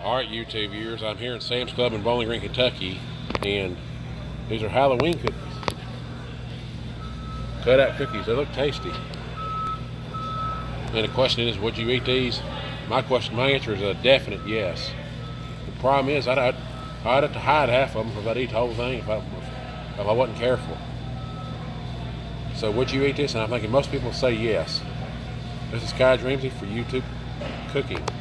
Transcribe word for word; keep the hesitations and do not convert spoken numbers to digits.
All right, YouTube viewers, I'm here at Sam's Club in Bowling Green, Kentucky, and these are Halloween cookies. Cut out cookies, they look tasty. And the question is, would you eat these? My question, my answer is a definite yes. The problem is, I'd, I'd, I'd have to hide half of them if I'd eat the whole thing if I, if I wasn't careful. So would you eat this? And I'm thinking most people say yes. This is Sky Dreamsy for YouTube Cooking.